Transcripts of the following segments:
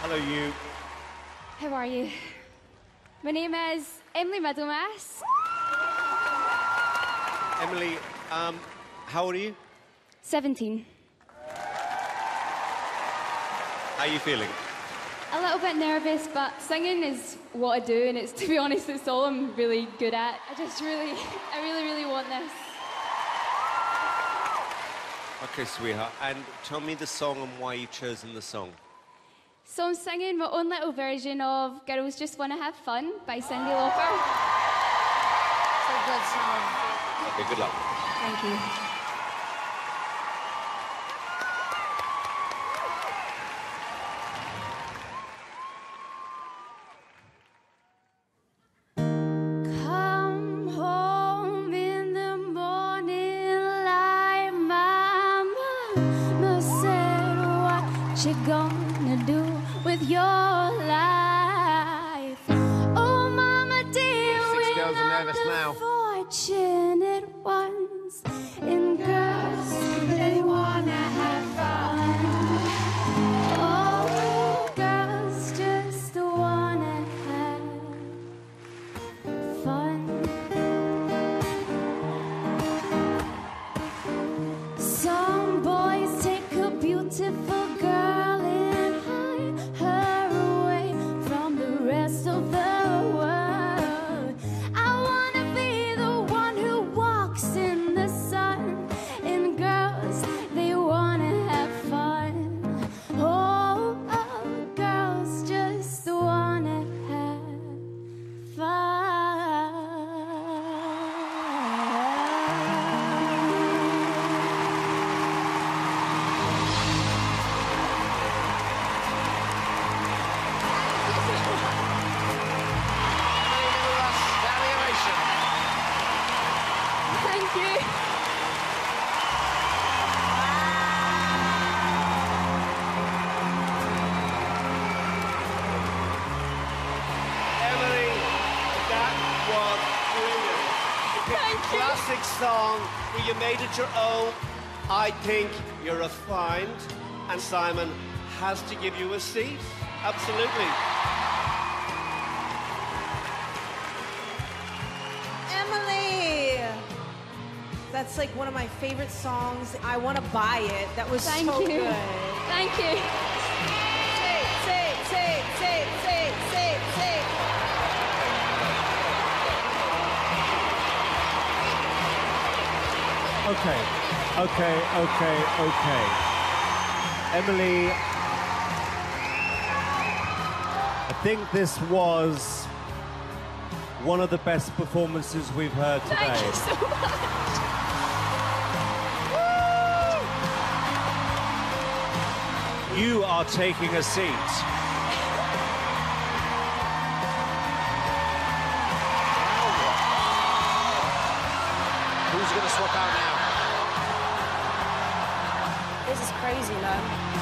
Hello, you. How are you? My name is Emily Middlemas. Emily, how old are you? 17. How are you feeling? A little bit nervous, but singing is what I do, and it's, to be honest, it's all I'm really good at. I really want this. Okay, sweetheart. And tell me the song and why you've chosen the song. So I'm singing my own little version of Girls Just Wanna Have Fun by Cyndi Lauper. It's a good song. Okay, good luck. Thank you. Come home in the morning like my mama said, what you gonna do with your life? Oh, mama dear, Six girls are nervous now. Fortunate ones and girls, they wanna have fun. Oh, girls just wanna have fun. Some boys take a beautiful girl and hide her away from the rest of the world. I wanna be the one who walks in the sun, and girls, they wanna have fun. Oh, girls just wanna have fun. Thank you. Emily, that was brilliant. You picked Thank a you. classic song where you made it your own. I think you're a find, and Simon has to give you a seat. Absolutely. Emily! That's like one of my favorite songs. I want to buy it. That was Thank so you. good. Thank you. Say. Okay. Emily, I think this was one of the best performances we've heard today. Thank you so much. You are taking a seat. Who's going to swap out now? This is crazy, man.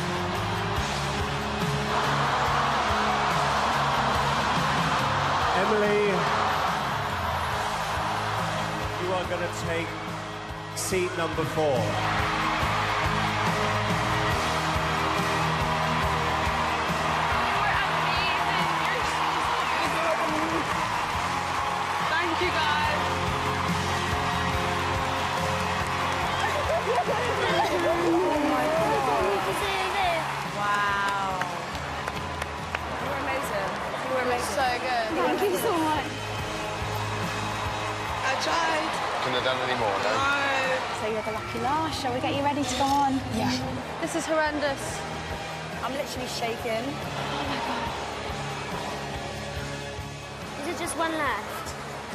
Emily, you are going to take seat number 4. Thank you, guys. Wow. You were amazing. You were amazing. So good. Thank you so much. I tried. Couldn't have done any more, no? So you're the lucky last. Shall we get you ready to go on? Yeah. This is horrendous. I'm literally shaking. Is it just one left?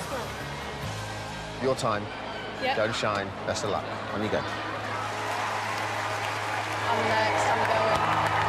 Your time. Yep. Don't shine. Best of luck. On you go. I'm next. I'm going.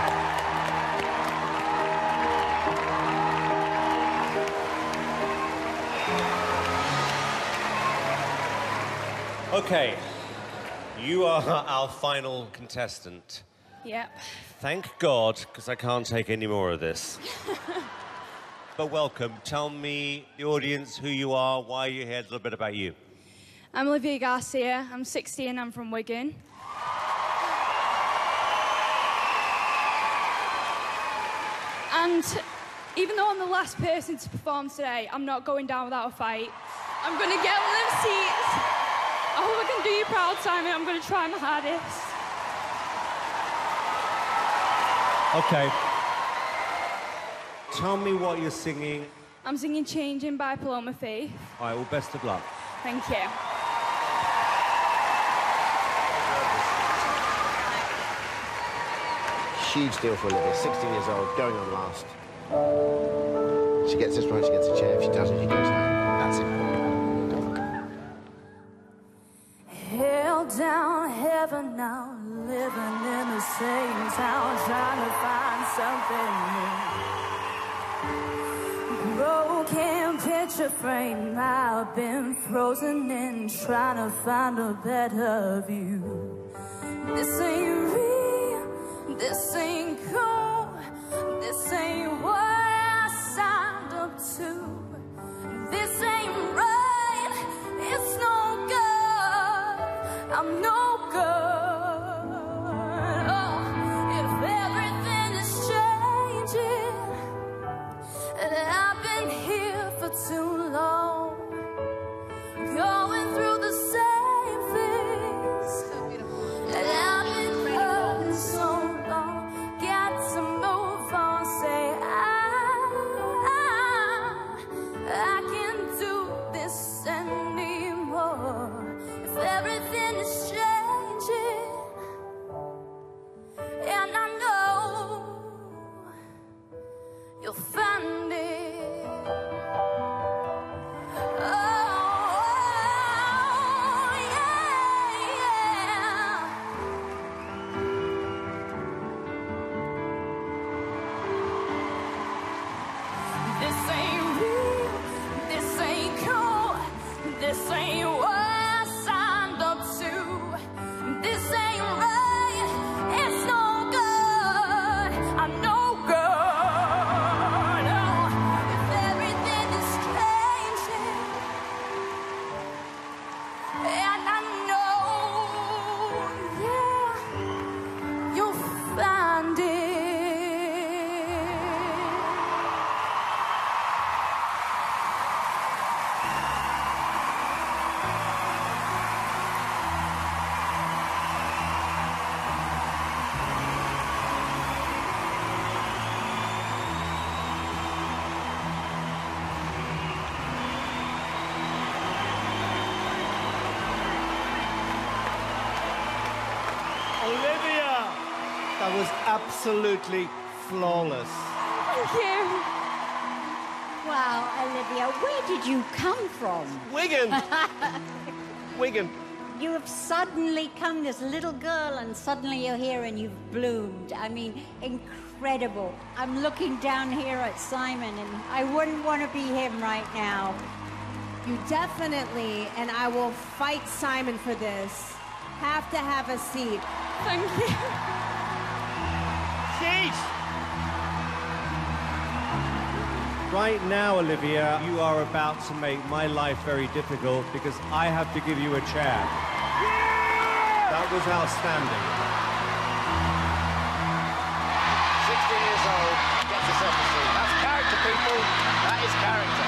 Okay, you are our final contestant. Yep. Thank God, because I can't take any more of this. But welcome. Tell me, the audience, who you are, why you're here, a little bit about you. I'm Olivia Garcia. I'm 16. I'm from Wigan. And even though I'm the last person to perform today, I'm not going down without a fight. I'm going to get one of them seats. I hope I can do you proud, Simon. I'm going to try my hardest. Okay. Tell me what you're singing. I'm singing Changing by Paloma Faith. All right, well, best of luck. Thank you. Huge deal for Olivia, 16 years old, going on last. She gets this right, she gets a chair. If she doesn't, she goes home. That's it. Held down heaven now, living in the same town, trying to find something new. Broken picture frame, I've been frozen in, trying to find a better view. This ain't real, this ain't cool, this ain't what I signed up to. This ain't right, it's no good, I'm no good. Oh, if everything is changing, and I've been here for too long, going through the same things. So beautiful. And I've been hurt so long, got to move on, say I can't do this anymore. If everything is changing, and I know you'll find it. Oh, yeah. This ain't real, this ain't cool, this ain't what I signed up to. This ain't right, it's no good, I'm no good. Oh, if everything is changing, and I know, yeah, you'll find it. Olivia! That was absolutely flawless. Thank you. Wow, Olivia, where did you come from? Wigan! Wigan. You have suddenly come, this little girl, and suddenly you're here and you've bloomed. I mean, incredible. I'm looking down here at Simon, and I wouldn't want to be him right now. You definitely, and I will fight Simon for this, have to have a seat. Thank you. Sheesh! Right now, Olivia, you are about to make my life very difficult because I have to give you a chair. That was outstanding. 16 years old, gets herself a seat. That's character, people. That is character.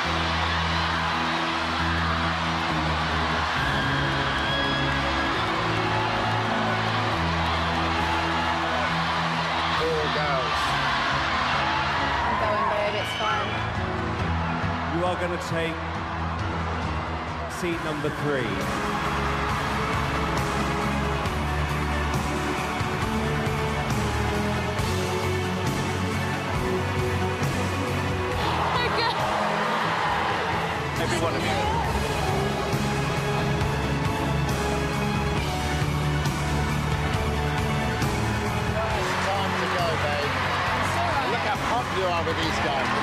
Poor girls. I'm going, babe, it's fine. You are going to take seat number 3. Every one of you. It's time to go, babe. Look how pumped you are with these guys.